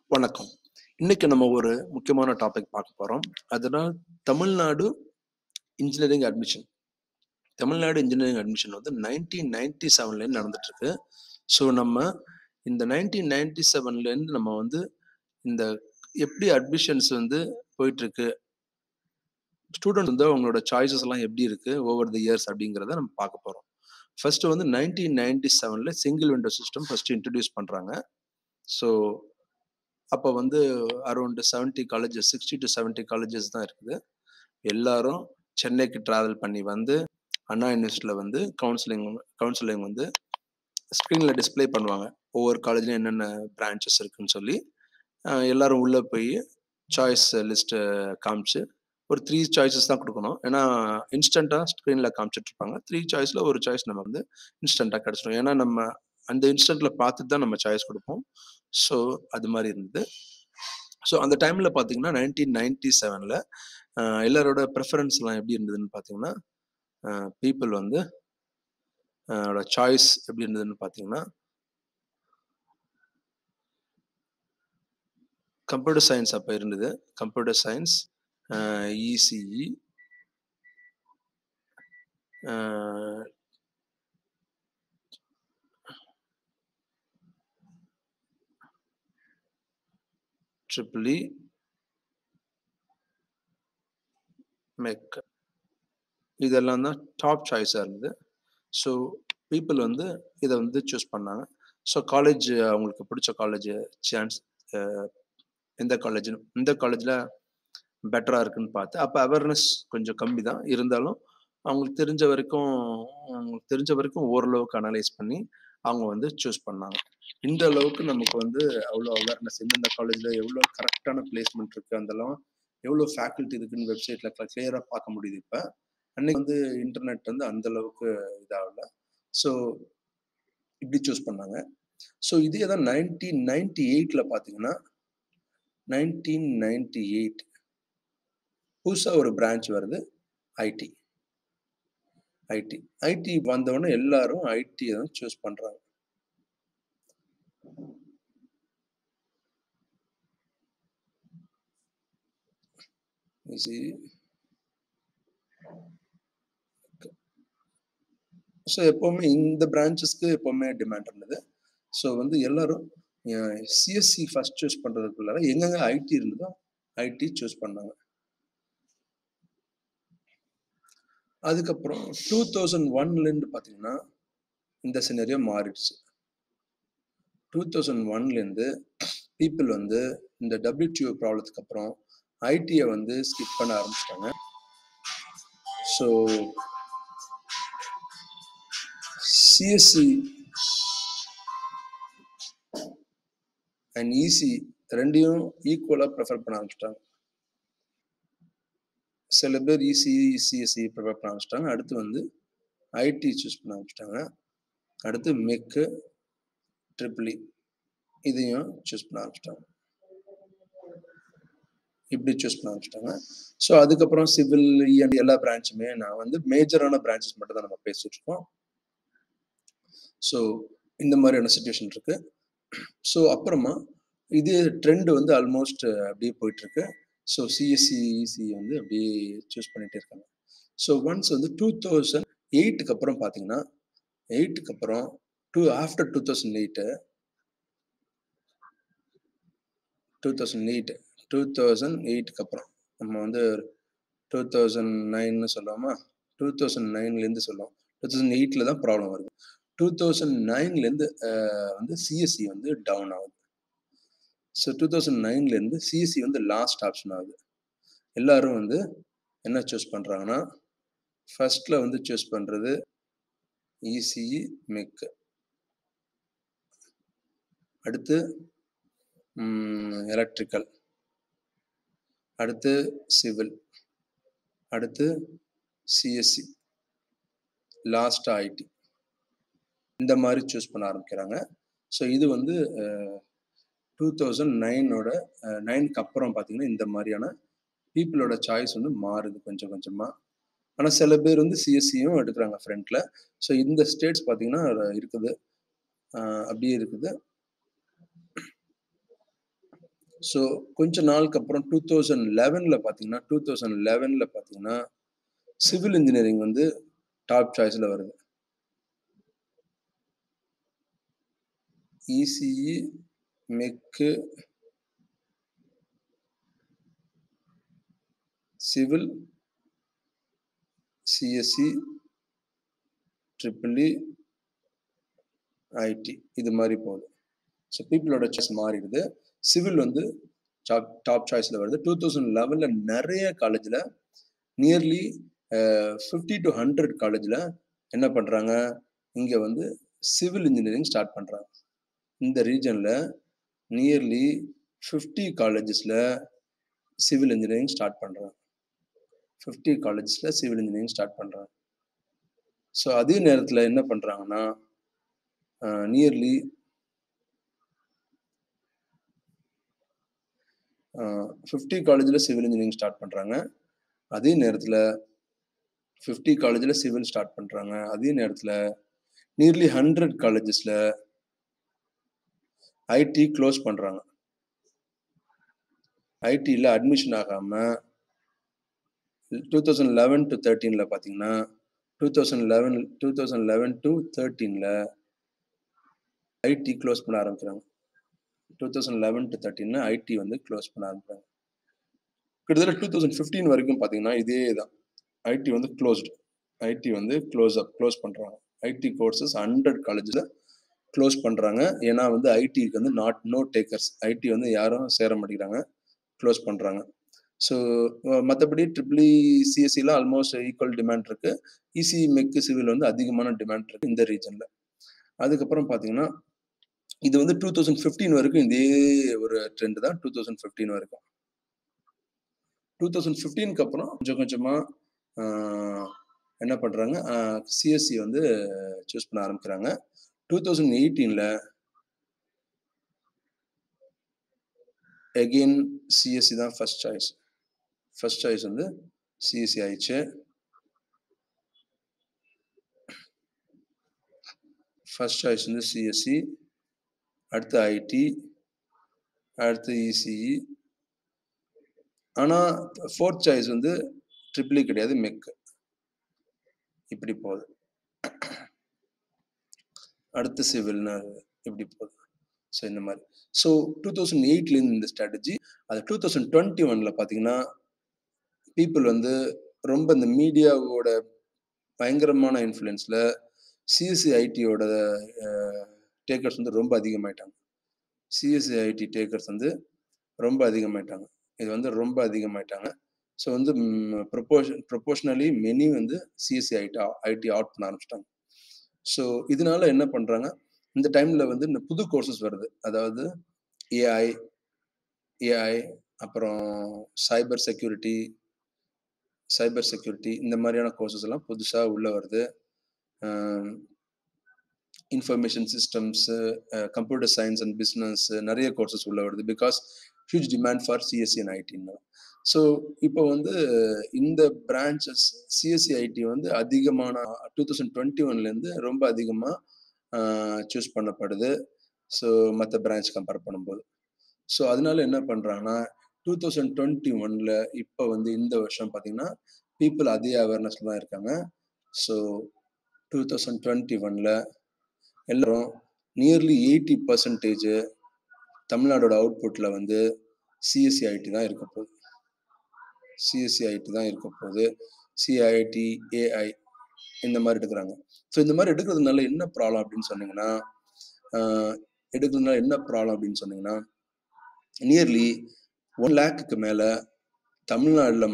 வணக்கம். இன்னைக்கு நம்ம ஒரு முக்கியமான டாபிக் பார்க்க போறோம். அதுதான் Tamil Nadu engineering admission. Tamil Nadu engineering admission வந்து 1997லேருந்து நடந்துட்டு இருக்கு. ஸோ நம்ம இந்த 1997லேருந்து நம்ம வந்து இந்த எப்படி அட்மிஷன்ஸ் வந்து போயிட்டு இருக்கு, ஸ்டூடெண்ட் வந்து அவங்களோட சாய்ஸஸ் எல்லாம் எப்படி இருக்கு ஓவர் தி இயர்ஸ் அப்படிங்கிறத நம்ம பார்க்க போறோம். ஃபர்ஸ்ட் வந்து 1997ல single window system first introduce பண்றாங்க. ஸோ அப்போ வந்து அரௌண்ட் 70 காலேஜஸ் 60 to 70 காலேஜஸ் தான் இருக்குது. எல்லாரும் சென்னைக்கு டிராவல் பண்ணி வந்து அண்ணா யூனிவர்சிட்டியில் வந்து கவுன்சிலிங் வந்து ஸ்க்ரீனில் டிஸ்பிளே பண்ணுவாங்க. ஒவ்வொரு காலேஜ்லையும் என்னென்ன பிரான்ச்சஸ் இருக்குன்னு சொல்லி எல்லாரும் உள்ளே போய் சாய்ஸ் லிஸ்ட்டை காமிச்சு ஒரு 3 சாய்ஸஸ் தான் கொடுக்கணும். ஏன்னா இன்ஸ்டண்ட்டாக ஸ்க்ரீனில் காமிச்சிட்டு இருப்பாங்க. 3 சாய்ஸில் ஒரு சாய்ஸ் நம்ம வந்து இன்ஸ்டண்ட்டாக கிடச்சிடும். ஏன்னா நம்ம அந்த இன்ஸ்டண்ட்டில் பார்த்துட்டு தான் நம்ம சாய்ஸ் கொடுப்போம். ஸோ அது மாதிரி இருந்தது. ஸோ அந்த டைமில் பார்த்தீங்கன்னா 1997ல் எல்லாரோட ப்ரிஃபரன்ஸ்லாம் எப்படி இருந்ததுன்னு பார்த்தீங்கன்னா, பீப்புள் வந்து சாய்ஸ் எப்படி இருந்ததுன்னு பார்த்தீங்கன்னா, கம்ப்யூட்டர் சயின்ஸ் அப்போ இருந்தது. Computer science, ECE, triple E, mech, இதெல்லாம் தான் டாப் சாய்ஸாக இருந்தது. ஸோ பீப்புள் வந்து இதை வந்து சூஸ் பண்ணாங்க. ஸோ காலேஜ் அவங்களுக்கு பிடிச்ச காலேஜ் சான்ஸ் எந்த காலேஜில் பெட்டராக இருக்குன்னு பார்த்து, அப்போ அவேர்னஸ் கொஞ்சம் கம்மி தான் இருந்தாலும் அவங்களுக்கு தெரிஞ்ச வரைக்கும் ஓரளவுக்கு அனலைஸ் பண்ணி அவங்க வந்து சூஸ் பண்ணாங்க. இந்த அளவுக்கு நமக்கு வந்து அவ்வளோ அவேர்னஸ் எந்தெந்த காலேஜில் எவ்வளோ கரெக்டான பிளேஸ்மெண்ட் இருக்குது, அதெல்லாம் எவ்வளோ ஃபேக்கல்ட்டி இருக்குன்னு வெப்சைட்டில் கிளியராக பார்க்க முடியுது. இப்போ அன்னைக்கு வந்து இன்டர்நெட் வந்து அந்த அளவுக்கு இதாகல. ஸோ இப்படி சூஸ் பண்ணாங்க. ஸோ இதே தான் 1998ல் பார்த்தீங்கன்னா 1998 புதுசாக ஒரு பிரான்ச் வருது, ஐடி. ஐடி வந்தவொடனே எல்லாரும் ஐடி தான் சூஸ் பண்றாங்க. ஸோ எப்பவுமே இந்த பிரான்ச்சஸ்க்கு எப்பவுமே டிமாண்ட் இருந்தது. ஸோ வந்து எல்லாரும் சிஎஸ்சி ஃபர்ஸ்ட் சூஸ் பண்றதுக்குள்ளார எங்கெங்க ஐடி இருந்ததோ ஐடி சூஸ் பண்ணாங்க. அதுக்கப்புறம் 2001லேருந்து பார்த்தீங்கன்னா இந்த சினரியோ மாறிடுச்சு. 2001லேருந்து பீப்புள் வந்து இந்த WTO ப்ராப்ளத்துக்கு அப்புறம் ஐடியை வந்து ஸ்கிப் பண்ண ஆரம்பிச்சிட்டாங்க. ஸோ சிஎஸ்சி அண்ட் இசி ரெண்டையும் ஈக்குவலாக ப்ரிஃபர் பண்ண ஆரம்பிச்சிட்டாங்க. சில பேர் சிஎஸ்சி ப்ரிஃபர் பண்ண ஆரம்பிச்சிட்டாங்க. அடுத்து வந்து ஐடி சூஸ் பண்ண ஆரம்பிச்சிட்டாங்க. அடுத்து மெக்கு, ட்ரிபிள்இ இதையும் சூஸ் பண்ண ஆரம்பிச்சிட்டாங்க. இப்படி சூஸ் பண்ண ஆரம்பிச்சிட்டாங்க. ஸோ அதுக்கப்புறம் சிவில் எல்லா பிரான்ச்சுமே நான் வந்து மேஜரான பிரான்ச்சஸ் மட்டும் தான் நம்ம பேசிட்டு இருக்கோம். ஸோ இந்த மாதிரியான சுச்சுவேஷன் இருக்கு. ஸோ அப்புறமா இது ட்ரெண்ட் வந்து ஆல்மோஸ்ட் அப்படியே போயிட்டு இருக்கு. ஸோ சிஎஸ்சி இசி வந்து அப்படியே சூஸ் பண்ணிட்டே இருக்காங்க. ஸோ ஒன்ஸ் வந்து 2008க்கு அப்புறம் பார்த்தீங்கன்னா 8க்கு அப்புறம் ஆஃப்டர் 2008க்கு அப்புறம் நம்ம வந்து 2009ன்னு சொல்லாமா, 2009லேருந்து சொல்லுவோம். 2008ல தான் ப்ராப்ளம் வருது. 2009லேருந்து வந்து சிஎஸ்சி வந்து டவுன் ஆகுது. ஸோ 2009லேருந்து சிஎஸ்சி வந்து லாஸ்ட் ஆப்ஷன் ஆகுது. எல்லாரும் வந்து என்ன சூஸ் பண்ணுறாங்கன்னா, ஃபர்ஸ்ட்ல வந்து சூஸ் பண்ணுறது இசிஇ, மெக், அடுத்து எலக்ட்ரிக்கல், அடுத்து சிவில், அடுத்து சிஎஸ்சி, லாஸ்ட் ஐடி, இந்த மாதிரி சூஸ் பண்ண ஆரம்பிக்கிறாங்க. ஸோ இது வந்து 2009க்கு அப்புறம் பார்த்தீங்கன்னா இந்த மாதிரியான பீப்புளோட சாய்ஸ் வந்து மாறுது கொஞ்சம் கொஞ்சமாக. ஆனால் சில பேர் வந்து சிஎஸ்சியும் எடுக்கிறாங்க ஃப்ரண்ட்ல. ஸோ இந்த ஸ்டேட்ஸ் பார்த்தீங்கன்னா இருக்குது, அப்படியே இருக்குது. ஸோ கொஞ்ச நாளுக்கு அப்புறம் 2011ல பார்த்தீங்கன்னா சிவில் இன்ஜினியரிங் வந்து டாப் சாய்ஸ்ல வருது. ECE, mech, civil, CSE, triple E, IT இது மாதிரி போகுது. ஸோ பீப்புளோட சாய்ஸ் மாறிடுது. சிவில் வந்து டாப் சாய்ஸ்ல வருது. 2011ல நிறைய காலேஜ்ல நியர்லி 50 to 100 காலேஜ்ல என்ன பண்றாங்க, இங்க வந்து சிவில் இன்ஜினியரிங் ஸ்டார்ட் பண்றாங்க. இந்த ரீஜன்ல நியர்லி 50 காலேஜஸ்ல சிவில் இன்ஜினியரிங் ஸ்டார்ட் பண்றாங்க. 50 காலேஜஸ்ல சிவில் இன்ஜினியரிங் ஸ்டார்ட் பண்றாங்க. ஸோ அதே நேரத்துல என்ன பண்றாங்கன்னா நியர்லி 50 காலேஜ்ல சிவில் இன்ஜினியரிங் ஸ்டார்ட் பண்றாங்க. அதே நேரத்துல 50 காலேஜ்ல சிவில் ஸ்டார்ட் பண்றாங்க. அதே நேரத்துல நியர்லி 100 காலேஜஸ்ல ஐடி க்ளோஸ் பண்றாங்க. ஐடில அட்மிஷன் ஆகாம 2011 to 13ல பாத்தீங்கன்னா 2011 to 13ல ஐடி க்ளோஸ் பண்ண ஆரம்பிக்கிறாங்க. 2011 to 13ல ஐடி வந்து க்ளோஸ் பண்ண ஆரம்பிக்கிறாங்க. கிட்டத்தட்ட 2015 வரைக்கும் பாத்தீங்கன்னா இதே தான். ஐடி வந்து க்ளோஸ்டு. ஐடி வந்து க்ளோஸ் பண்றாங்க. ஐடி கோர்சஸ் 100 காலேஜ்ல க்ளோஸ் பண்றாங்க. ஏன்னா வந்து ஐடிக்கு வந்து நோ டேக்கர்ஸ். ஐடி வந்து யாரும் சேர மாட்டேங்கிறாங்க. க்ளோஸ் பண்றாங்க. ஸோ மற்றபடி ட்ரிபிள்இ, சிஎஸ்சிலாம் ஆல்மோஸ்ட் ஈக்குவல் டிமாண்ட் இருக்கு. இசி, மெக்கு, சிவில் வந்து அதிகமான டிமாண்ட் இருக்கு இந்த ரீஜன்ல. அதுக்கப்புறம் பாத்தீங்கன்னா இது வந்து 2015 வரைக்கும் இதே ஒரு ட்ரெண்ட் தான். 2015 வரைக்கும். 2015க்கு அப்புறம் கொஞ்சம் கொஞ்சமா என்ன பண்றாங்க, சிஎஸ்சி வந்து சூஸ் பண்ண ஆரம்பிக்கிறாங்க. 2018ல அகெயின் சிஎஸ்சி தான் ஃபர்ஸ்ட் சாய்ஸ். ஃபர்ஸ்ட் சாய்ஸ் வந்து சிஎஸ்சி ஆயிடுச்சு. ஃபர்ஸ்ட் சாய்ஸ் வந்து சிஎஸ்சி, அடுத்து ஐடி, அடுத்து இசிஇ. ஆனா ஃபோர்த் சாய்ஸ் வந்து ட்ரிபிள்இ கிடையாது, மெக். இப்படி போகுது. அடுத்து சிவில்னு இப்படி போகுது. ஸோ இந்த மாதிரி. ஸோ 2008ல இந்த ஸ்ட்ராட்டஜி. அது 2021ல பார்த்தீங்கன்னா பீப்புள் வந்து ரொம்ப இந்த மீடியாவோட பயங்கரமான இன்ஃப்ளூயன்ஸ்ல சிஎஸ்சி ஐடியோட டேக்கர்ஸ் வந்து ரொம்ப அதிகமாயிட்டாங்க. சிஎஸ்சி ஐடி டேக்கர்ஸ் வந்து ரொம்ப அதிகமாயிட்டாங்க. இது வந்து ரொம்ப அதிகமாயிட்டாங்க. ஸோ வந்து ப்ரொபோஷனலி மெனி வந்து சிஎஸ்சி ஐடி அவுட் பண்ண ஆரம்பிச்சிட்டாங்க. ஸோ இதனால என்ன பண்றாங்க, இந்த டைம்ல வந்து இந்த புது கோர்சஸ் வருது. அதாவது ஏஐ அப்புறம் சைபர் செக்யூரிட்டி இந்த மாதிரியான கோர்சஸ் எல்லாம் புதுசா உள்ள வருது. Information systems, computer science and business நிறைய கோர்சஸ் உள்ள வருது. Because huge demand for CSE and ஐடின்னு. ஸோ இப்போ வந்து இந்த பிரான்ச்சஸ் சிஎஸ்சி ஐடி வந்து அதிகமான 2021லேருந்து ரொம்ப அதிகமாக சூஸ் பண்ணப்படுது. ஸோ மற்ற பிரான்ச் கம்பேர் பண்ணும்போது. ஸோ அதனால என்ன பண்ணுறாங்கன்னா 2021ல இப்போ வந்து இந்த வருஷம் பார்த்தீங்கன்னா பீப்புள் அதே அவேர்னஸ்ல தான் இருக்காங்க. ஸோ 2021ல எல்லாரும் நியர்லி 80% தமிழ்நாடோட அவுட்புட்ல வந்து சிஎஸ்சி ஐடி தான் இருக்க போகுது. சிஐடி, ஏஐ இந்த மாதிரி எடுக்கிறாங்க. ஸோ இந்த மாதிரி எடுக்கிறதுனால என்ன ப்ராப்ளம் அப்படின்னு சொன்னீங்கன்னா நியர்லி 1 lakhக்கு மேல தமிழ்நாடுல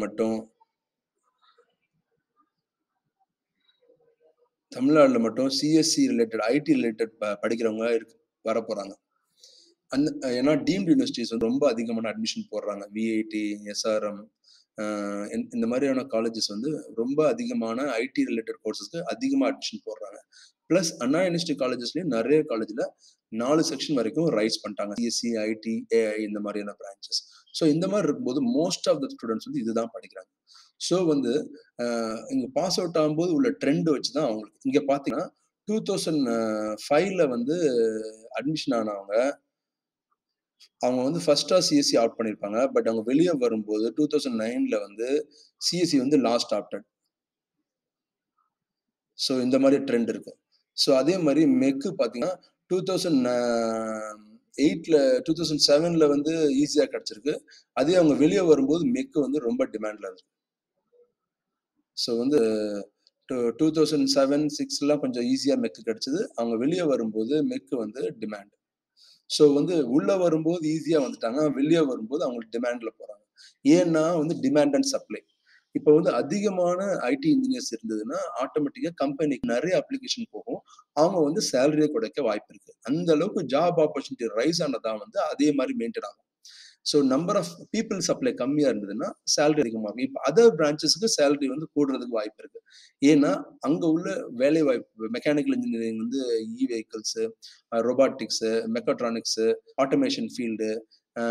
மட்டும் சிஎஸ்சி ரிலேட்டட், ஐடி ரிலேட்டட் படிக்கிறவங்க வர போறாங்க. ஏன்னா டீம்டு யூனிவர்சிட்டிஸ் வந்து ரொம்ப அதிகமான அட்மிஷன் போடுறாங்க. விஐடி, எஸ்ஆர்எம் இந்த மாதிரியான காலேஜஸ் வந்து ரொம்ப அதிகமான ஐடி ரிலேட்டட் கோர்சஸ்க்கு அதிகமாக அட்மிஷன் போடுறாங்க. பிளஸ் அண்ணா யூனிவர்சிட்டி காலேஜஸ்லயும் நிறைய காலேஜ்ல 4 செக்ஷன் வரைக்கும் ரைஸ் பண்ணிட்டாங்க. சிஎஸ்சி, ஐடி, ஏஐ இந்த மாதிரியான பிரான்ச்சஸ். ஸோ இந்த மாதிரி இருக்கும்போது மோஸ்ட் ஆஃப் த ஸ்டூடெண்ட்ஸ் வந்து இதுதான் படிக்கிறாங்க. ஸோ வந்து இங்க பாஸ் அவுட் ஆகும்போது உள்ள ட்ரெண்ட் வச்சுதான் அவங்களுக்கு இங்க பாத்தீங்கன்னா 2005ல வந்து அட்மிஷன் ஆனவங்க அவங்க வந்து ஃபர்ஸ்ட்டா சிஎஸ்சி அவுட் பண்ணியிருப்பாங்க. பட் அவங்க வெளிய வரும்போது 2009ல வந்து சிஎஸ்சி வந்து லாஸ்ட் ஆப்டட். ஸோ இந்த மாரி ட்ரெண்ட் இருக்கு. ஸோ அதே மாரி மெக் பார்த்தீங்கன்னா, 2008ல 2007ல வந்து ஈஸியா கிடைச்சிருக்கு. அதே அவங்க வெளிய வரும்போது மெக் வந்து ரொம்ப டிமாண்ட்ல இருக்கு. ஸோ வந்து 2007, 6லாம் கொஞ்சம் ஈஸியா மெக் கிடைச்சது. அவங்க வெளிய வரும்போது மெக் வந்து டிமாண்ட். ஸோ வந்து உள்ள வரும்போது ஈஸியா வந்துட்டாங்க. வெளிய வரும்போது அவங்களுக்கு டிமாண்ட்ல போறாங்க. ஏன்னா வந்து டிமாண்ட் அண்ட் சப்ளை. இப்ப வந்து அதிகமான ஐடி இன்ஜினியர்ஸ் இருந்ததுன்னா, ஆட்டோமேட்டிக்கா கம்பெனிக்கு நெறைய அப்ளிகேஷன் போகும். அவங்க வந்து சேலரிய குறைக்க வாய்ப்பு இருக்கு. அந்த அளவுக்கு ஜாப் ஆப்பர்ச்சுனிட்டி ரைஸ் ஆனதா வந்து அதே மாரி மெயின்டெயின் ஆகும். So number of people supply கம்மியா இருந்ததுன்னா, சேலரி அதிகமாகும். இப்ப அதர் பிரான்ச்சஸ்க்கு சேலரி வந்து கூடுறதுக்கு வாய்ப்பு இருக்கு. ஏன்னா, அங்க உள்ள வேலை வாய்ப்பு மெக்கானிக்கல் இன்ஜினியரிங் வந்து vehicles, robotics, mechatronics, automation field, uh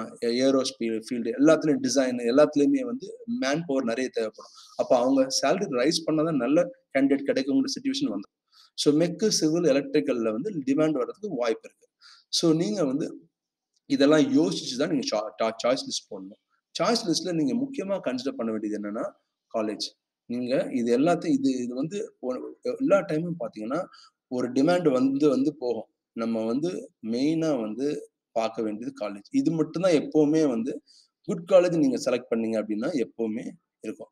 field எல்லாத்துலயும் டிசைன் எல்லாத்துலயுமே வந்து மேன் பவர் நெறைய தேவைப்படும். அப்ப அவங்க சேலரி ரைஸ் பண்ணா தான் நல்ல கேண்டிடேட் கிடைக்குங்கிற சிச்சுவேஷன் வந்துரும். ஸோ மெக், சிவில், எலக்ட்ரிக்கல்ல வந்து டிமாண்ட் வர்றதுக்கு வாய்ப்பு இருக்கு. ஸோ நீங்க வந்து இதெல்லாம் யோசிச்சு தான் நீங்க சாய்ஸ் லிஸ்ட் போடணும். சாய்ஸ் லிஸ்ட்ல நீங்க முக்கியமா கன்சிடர் பண்ண வேண்டியது என்னன்னா, காலேஜ். நீங்க இது எல்லாத்தையும் இது இது வந்து எல்லா டைமும் பார்த்தீங்கன்னா, ஒரு டிமாண்ட் வந்து வந்து போகும். நம்ம வந்து மெயினா வந்து பார்க்க வேண்டியது காலேஜ். இது மட்டும் தான் எப்பவுமே வந்து குட் காலேஜ் நீங்க செலக்ட் பண்ணீங்க அப்டின்னா, எப்பவுமே இருக்கும்.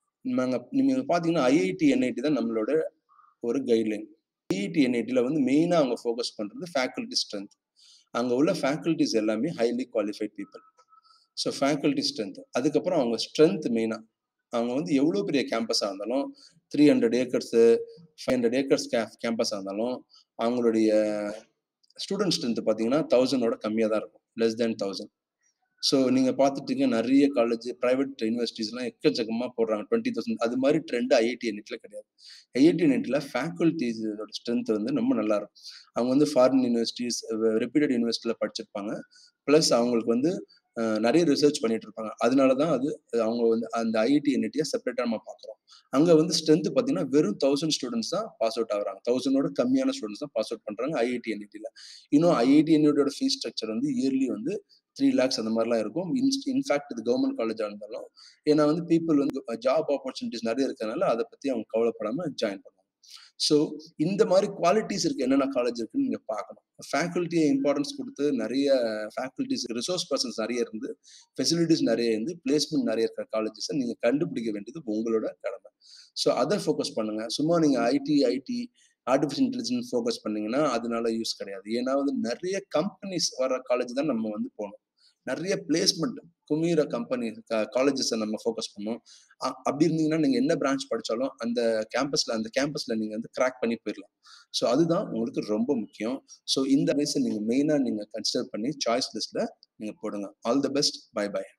நீங்க பார்த்தீங்கன்னா, ஐஐடி, என்ஐடி தான் நம்மளோட ஒரு கைட்லைன். ஐஐடி, என்ஐடில வந்து மெயினா அவங்க ஃபோக்கஸ் பண்றது ஃபேக்கல்டி ஸ்ட்ரென்த். அங்க உள்ள ஃபேக்கல்டீஸ் எல்லாமே highly qualified people. So faculty strength. அதுக்கப்புறம் அவங்க ஸ்ட்ரென்த் மெயினா. அவங்க வந்து எவ்வளோ பெரிய கேம்பஸா இருந்தாலும் 300 ஏக்கர்ஸு, 500 ஏக்கர்ஸ் கேம்பஸா இருந்தாலும், அவங்களுடைய ஸ்டூடண்ட் ஸ்ட்ரென்த் பார்த்தீங்கன்னா, 1000ஓட கம்மியா தான் இருக்கும். Less than 1000. ஸோ நீங்க பார்த்துட்டீங்க நெறைய காலேஜ், பிரைவேட் யுனிவர்சிட்டீஸ்லாம் எக்கச்சக்கமா போடுறாங்க. 20,000 அது மாரி ட்ரெண்ட் ஐஐடி, என்ஐடில கிடையாது. ஐஐடி, என்ஐடில ஃபேக்கல்டீஸோட ஸ்ட்ரென்த் வந்து ரொம்ப நல்லா இருக்கும். அவங்க வந்து ஃபாரின் யுனிவர்சிட்டீஸ், ரெப்யூட்டட் யுனிவர்சிட்டில படிச்சிருப்பாங்க. பிளஸ் அவங்களுக்கு வந்து நெறைய ரிசர்ச் பண்ணிட்டு இருப்பாங்க. அதனால தான் அது அவங்க வந்து அந்த ஐஐடி, என்ஐடிய செப்பரேட்டா நம்ம பார்க்குறோம். அங்க வந்து ஸ்ட்ரென்த் பார்த்தீங்கன்னா, வெறும் 1000 ஸ்டூடண்ட்ஸ் தான் பாஸ் அவுட் ஆகுறாங்க. 1000ஓட கம்மியான ஸ்டூடண்ட்ஸ் தான் பாஸ் அவுட் பண்றாங்க ஐஐடி, என்ஐடில. இன்னும் ஐஐடி, என்ஐடியோட ஃபீஸ் ஸ்ட்ரக்சர் வந்து இயர்லி வந்து 3 லேக்ஸ் அந்த மாரிலாம் இருக்கும். இன்ஃபாக்ட் இது கவர்ன்மென்ட் காலேஜா இருந்தாலும். ஏன்னா வந்து பீப்பிள் வந்து ஜாப் ஆப்பர்ச்சுனிட்டீஸ் நெறைய இருக்கறனால அத பத்தி அவங்க கவலைப்படாம ஜாயின் பண்ணுவாங்க. ஸோ இந்த மாரி குவாலிட்டீஸ் இருக்கு. என்னென்ன காலேஜ் இருக்குன்னு நீங்க பார்க்கணும். ஃபேக்கல்டிய இம்பார்ட்டன்ஸ் குடுத்து நெறைய ஃபேக்கல்டீஸ், ரிசோர்ஸ் பெர்சன்ஸ் நெறைய இருந்து, ஃபெசிலிட்டீஸ் நெறைய இருந்து, பிளேஸ்மென்ட் நெறைய இருக்கிற காலேஜஸ நீங்க கண்டுபிடிக்க வேண்டியது உங்களோட கடமை. ஸோ அத ஃபோக்கஸ் பண்ணுங்க. சும்மா நீங்க ஐடி, ஆர்டிபிஷியல் இன்டெலிஜென்ஸ் ஃபோக்கஸ் பண்ணீங்கன்னா, அதனால யூஸ் கிடையாது. ஏன்னா வந்து நெறைய கம்பெனிஸ் வர காலேஜ் தான் நம்ம வந்து போணும். நெறைய பிளேஸ்மென்ட் குமியிற கம்பெனி காலேஜஸ நம்ம ஃபோக்கஸ் பண்ணணும். அப்படி இருந்தீங்கன்னா, நீங்க என்ன பிரான்ச் படிச்சாலும் அந்த கேம்பஸ்ல நீங்க வந்து கிராக் பண்ணி போயிரலாம். ஸோ அதுதான் உங்களுக்கு ரொம்ப முக்கியம். ஸோ இந்த அட்வைஸ நீங்க மெயினா நீங்க கன்சிடர் பண்ணி சாய்ஸ் லிஸ்ட்ல நீங்க போடுங்க. All the best. Bye by.